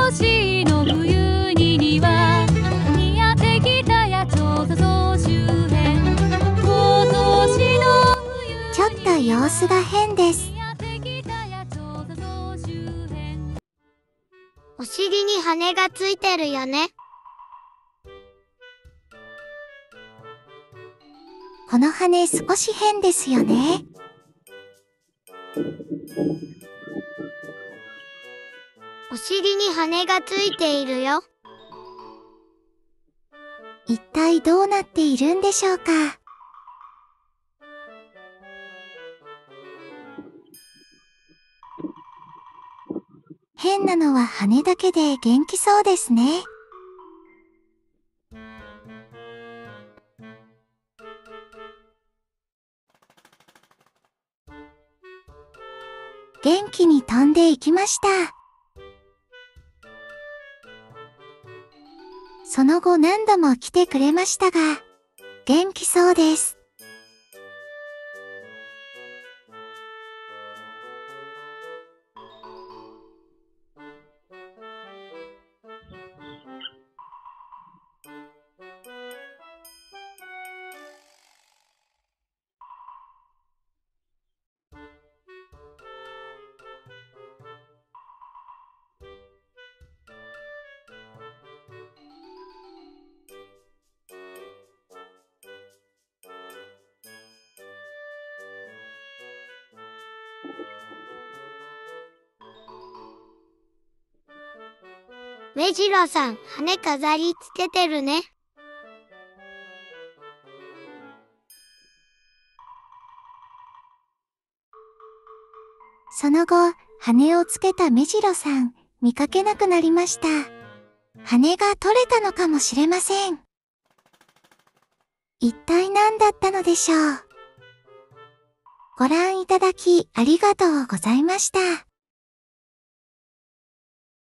年の冬には似合ってきたやちょうど総集編。今年の冬ちょっと様子が変です。 お尻に羽がついてるよね。 この羽少し変ですよね。 お尻に羽がついているよ。 一体どうなっているんでしょうか。変なのは羽だけで元気そうですね。元気に飛んでいきました。その後何度も来てくれましたが、元気そうです。 目白さん、羽飾りつけてるね。 その後、羽をつけた目白さん、見かけなくなりました。羽が取れたのかもしれません。一体何だったのでしょう。ご覧いただきありがとうございました。